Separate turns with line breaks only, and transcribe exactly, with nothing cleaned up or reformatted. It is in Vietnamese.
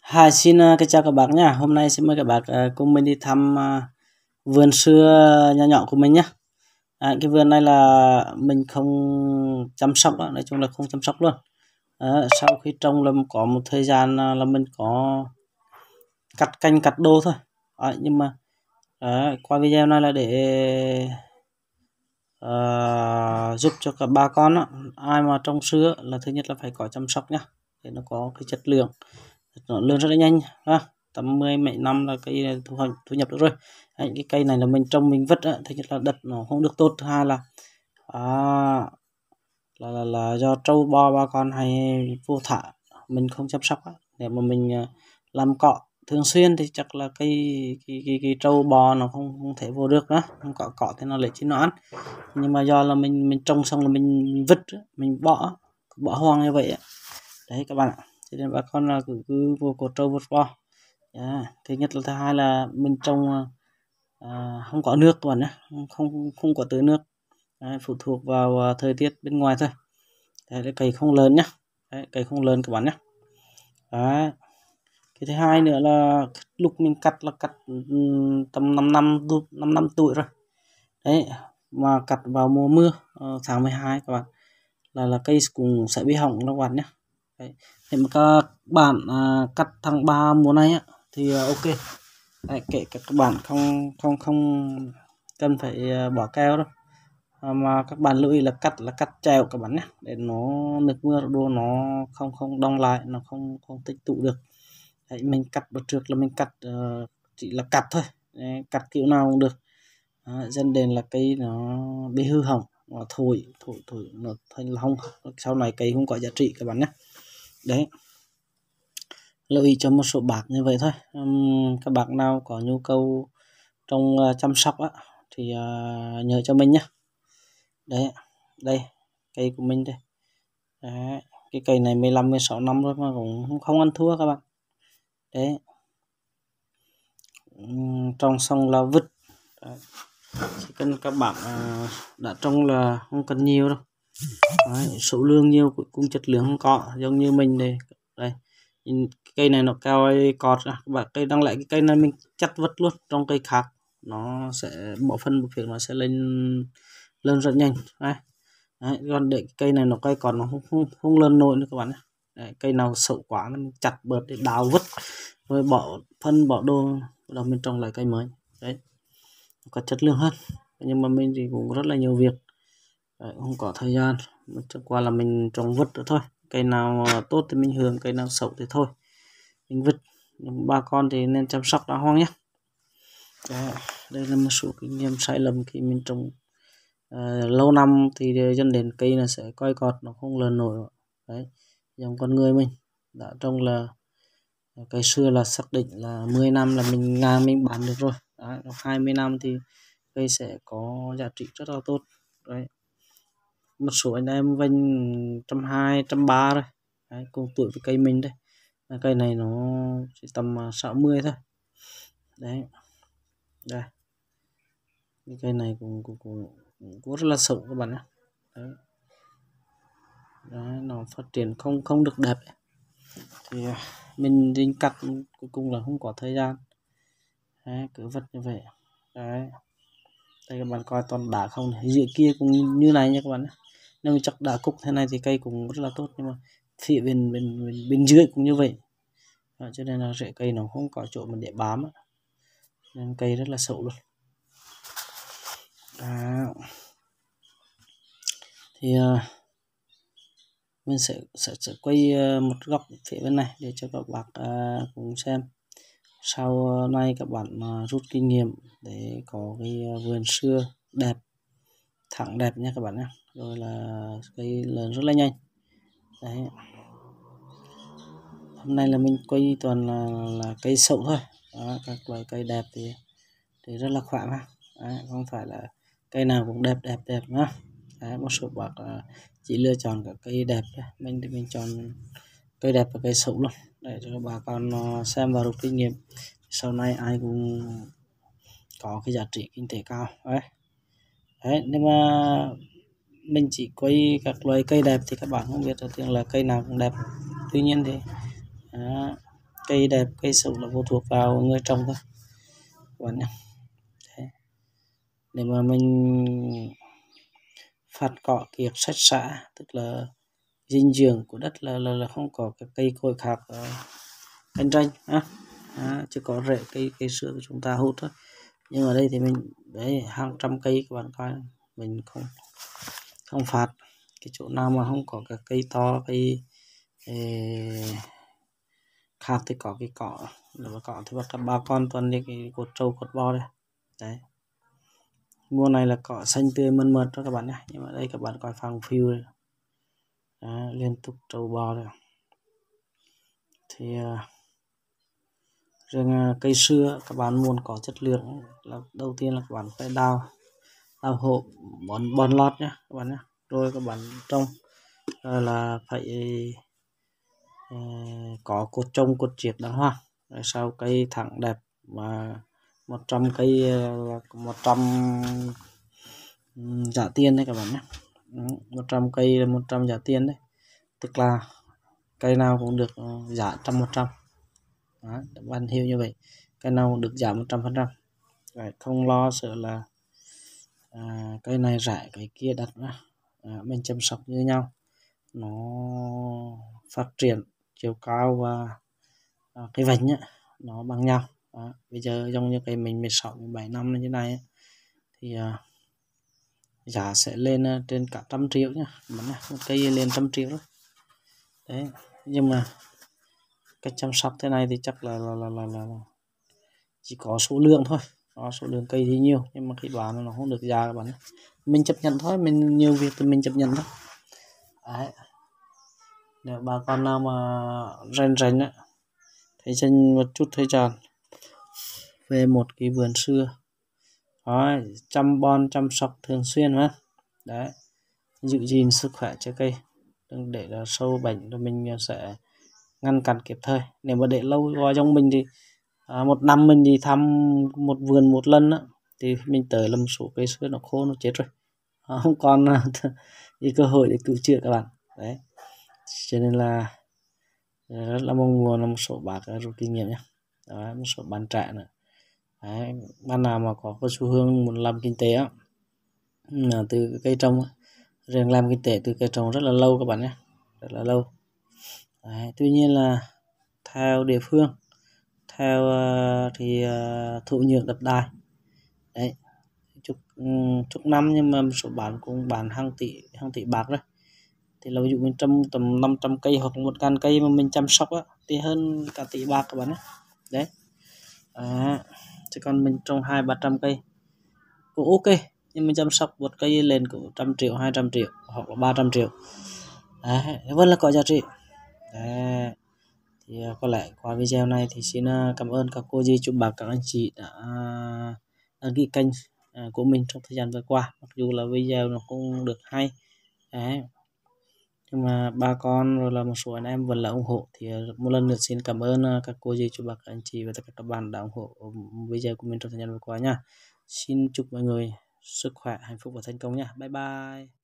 Hi, xin uh, cái chào các bác nhá. Hôm nay xin mời các bác uh, cùng mình đi thăm uh, vườn sưa nhỏ nhỏ của mình nhé. À, cái vườn này là mình không chăm sóc đó, nói chung là không chăm sóc luôn. À, sau khi trồng là có một thời gian uh, là mình có cắt canh cắt đô thôi. À, nhưng mà uh, qua video này là để uh, giúp cho các bà con đó, ai mà trồng sưa là thứ nhất là phải có chăm sóc nhá, để nó có cái chất lượng, nó lớn rất là nhanh ha. Tầm mười mấy năm là cây thu hoạch thu nhập được rồi. Đấy, cái cây này là mình trồng mình vứt á, thứ nhất là đất nó không được tốt, thứ hai là à, là, là là do trâu bò bà con hay vô thả, mình không chăm sóc á. Nếu mà mình uh, làm cọ thường xuyên thì chắc là cây cái cái, cái trâu bò nó không không thể vô được đó, không có cọ thì nó lấy trên nó ăn. Nhưng mà do là mình mình trồng xong là mình vứt, mình bỏ bỏ hoang như vậy á. Đấy các bạn ạ, cho nên bà con là cứ, cứ vô cột trâu vượt bò. Yeah. Thứ nhất là thứ hai là mình trồng à, không có nước các bạn nhé, không không có tưới nước. Đấy, phụ thuộc vào uh, thời tiết bên ngoài thôi. Đấy, cái cây không lớn nhá. Đấy, cây không lớn các bạn nhé. Đấy. Cái thứ hai nữa là lúc mình cắt là cắt um, tầm năm năm năm năm tuổi rồi. Đấy, mà cắt vào mùa mưa uh, tháng mười hai các bạn, là là cây cũng sẽ bị hỏng các bạn nhé. Đấy. Thì mà các bạn à, cắt tháng ba mùa này á thì à, ok. Đấy, kể cả các bạn không không không cần phải à, bỏ keo đâu, à, mà các bạn lưu ý là cắt là cắt trèo các bạn nhé, để nó nước mưa đô nó không không đông lại, nó không không tích tụ được. Đấy, mình cắt bữa trước là mình cắt uh, chỉ là cắt thôi. Đấy, cắt kiểu nào cũng được, à, dẫn đến là cây nó bị hư hỏng, nó thổi thổi thổi nó thành là không, sau này cây không có giá trị các bạn nhé. Đấy, lưu ý cho một số bác như vậy thôi. Uhm, các bác nào có nhu cầu trong uh, chăm sóc á thì uh, nhớ cho mình nhé. Đấy, đây cây của mình đây. Đấy, cái cây này mười lăm mười sáu năm rồi mà cũng không ăn thua các bạn. Đấy, uhm, trồng xong là vứt. Đấy. Chỉ cần các bạn uh, đã trồng là không cần nhiều đâu. Đấy, số lượng nhiều cũng chất lượng không có, giống như mình đây. Đây, cây này nó cao cọt ra, và cây đang lại cái cây này mình chặt vứt luôn, trong cây khác nó sẽ bỏ phân một việc nó sẽ lên lên rất nhanh. Đấy. Đấy, còn để cây này nó cây còn nó không không, không lên nổi nữa các bạn. Đấy, cây nào xấu quá mình chặt bớt để đào vứt rồi bỏ phân bỏ đồ, rồi mình trồng lại cây mới. Đấy, có chất lượng hơn, nhưng mà mình thì cũng rất là nhiều việc. Đấy, không có thời gian, chẳng qua là mình trồng vứt nữa thôi. Cây nào tốt thì mình hưởng, cây nào xấu thì thôi mình vứt. Bà con thì nên chăm sóc đá hoang nhé. Đấy, đây là một số kinh nghiệm sai lầm khi mình trồng uh, lâu năm thì dẫn đến cây là sẽ coi cọt, nó không lớn nổi. Đấy, giống con người mình đã trồng là cây xưa là xác định là mười năm là mình ngang mình bán được rồi. Đấy, hai mươi năm thì cây sẽ có giá trị rất là tốt. Đấy, một số anh em vinh trăm hai trăm ba rồi. Đấy, cùng tuổi với cây mình đây. Cây này nó chỉ tầm sáu mươi thôi. Đấy, đây cái cây này cũng cũng, cũng, cũng rất là xấu các bạn nhé. Đấy. Đấy, nó phát triển không không được đẹp. Thì mình định cắt cuối cùng là không có thời gian. Đấy, cứ vất như vậy. Đấy, đây các bạn coi toàn đá không này. Dưới kia cũng như này nha các bạn nhé. Nếu mình chọc đá cục thế này thì cây cũng rất là tốt, nhưng mà phía bên bên bên, bên dưới cũng như vậy. Đó, cho nên là rễ cây nó không có chỗ mà để bám á, nên cây rất là xấu luôn. À, thì uh, mình sẽ, sẽ sẽ quay uh, một góc phía bên này để cho các bác uh, cùng xem. Sau này các bạn uh, rút kinh nghiệm để có cái uh, vườn sưa đẹp, thẳng đẹp nha các bạn nhé. Rồi là cây lớn rất là nhanh. Đấy, hôm nay là mình quay toàn là, là cây xấu thôi. Đó, các loại cây đẹp thì thì rất là khỏe mà. Đấy, không phải là cây nào cũng đẹp đẹp đẹp nữa. Đấy, một số bác uh, chỉ lựa chọn các cây đẹp, mình thì mình chọn cây đẹp và cây xấu luôn, để cho bà con uh, xem và rút kinh nghiệm, sau này ai cũng có cái giá trị kinh tế cao. Đấy, đấy, nhưng mà mình chỉ quay các loại cây đẹp thì các bạn không biết là tiếng là cây nào cũng đẹp. Tuy nhiên thì đó, Cây đẹp cây xấu là phụ thuộc vào người trồng thôi các bạn nhé. Đấy. Để mà mình phát cỏ kiệt sạch sẽ, tức là dinh dưỡng của đất là là, là không có cái cây cối khác uh, cạnh tranh á, à, chỉ có rễ cây cây sữa của chúng ta hút thôi. Nhưng ở đây thì mình đấy hàng trăm cây các bạn coi, mình không không phạt cái chỗ nào mà không có cái cây to cây eh, khác thì có cái cỏ, nếu mà cỏ thì bắt ba con toàn đi cái cột trâu cột bò đây. Đấy, mùa này là cỏ xanh tươi mơn mởn cho các bạn nhé. Nhưng mà đây các bạn coi phẳng phiu đây. Đấy, liên tục trâu bò đây. Thì uh, riêng uh, cây sưa các bạn muốn có chất lượng là đầu tiên là các bạn phải đào đào hộ bón bón lót nhé các bạn nhé, rồi các bạn trồng, rồi là phải uh, có cột trồng cột triệt đàng hoàng, rồi sau cây thẳng đẹp mà một trăm cây một trăm giá tiền đấy các bạn nhé. Một trăm cây là một trăm giá tiền đấy, tức là cây nào cũng được giá trăm một trăm, bạn hiểu như vậy, cây nào cũng được giá một trăm phần trăm, không lo sợ là à, cây này rẻ cái kia đắt à, mình chăm sóc như nhau nó phát triển chiều cao và à, cái vành á, nó bằng nhau. Đó. Bây giờ giống như cây mình mười sáu mười bảy năm như thế này thì à, giá sẽ lên à, trên cả trăm triệu nhá, một cây lên trăm triệu đó. Đấy, nhưng mà cách chăm sóc thế này thì chắc là là, là, là, là chỉ có số lượng thôi, có số lượng cây thì nhiều nhưng mà khi bán nó không được giá các bạn, mình chấp nhận thôi, mình nhiều việc thì mình chấp nhận thôi. Đấy. Nếu bà con nào mà rèn rèn á, thì dành một chút thời gian về một cái vườn sưa, đó, chăm bón chăm sóc thường xuyên mà, đấy, giữ gìn sức khỏe cho cây, đừng để là sâu bệnh rồi mình sẽ ngăn cản kịp thời. Nếu mà để lâu vào trong mình thì à, một năm mình đi thăm một vườn một lần á, thì mình tới là một số cây sưa nó khô nó chết rồi, à, không còn đi cơ hội để cứu chữa các bạn. Đấy, cho nên là rất là mong muốn là một số bác rút kinh nghiệm nhé. Đó, một số bạn trẻ nữa. Đấy, bạn nào mà có cái xu hướng muốn làm kinh tế á, từ cây trồng, riêng làm kinh tế từ cây trồng rất là lâu các bạn nhé, rất là lâu. Đấy, tuy nhiên là theo địa phương, theo uh, thì uh, thổ nhưỡng đất đai, đấy, chục chục năm nhưng mà một số bạn cũng bán hàng tỷ hàng tỷ bạc rồi. Thì là ví dụ mình trồng tầm năm trăm cây hoặc một ngàn cây mà mình chăm sóc á, thì hơn cả tỷ bạc các bạn nhé. Đấy, à, chứ còn mình trồng hai ba trăm cây cũng ok, nhưng mình chăm sóc một cây lên cũng trăm triệu hai trăm triệu hoặc là ba trăm triệu, đấy, vẫn là có giá trị. Đấy. Thì có lẽ qua video này thì xin cảm ơn các cô dì chú bác các anh chị đã đăng ký kênh của mình trong thời gian vừa qua, mặc dù là video nó không được hay. Đấy, nhưng mà ba con rồi là một số anh em vẫn là ủng hộ, thì một lần nữa xin cảm ơn các cô dì chú bác các anh chị và tất cả các bạn đã ủng hộ video của mình trong thời gian vừa qua nha. Xin chúc mọi người sức khỏe hạnh phúc và thành công nha. Bye bye.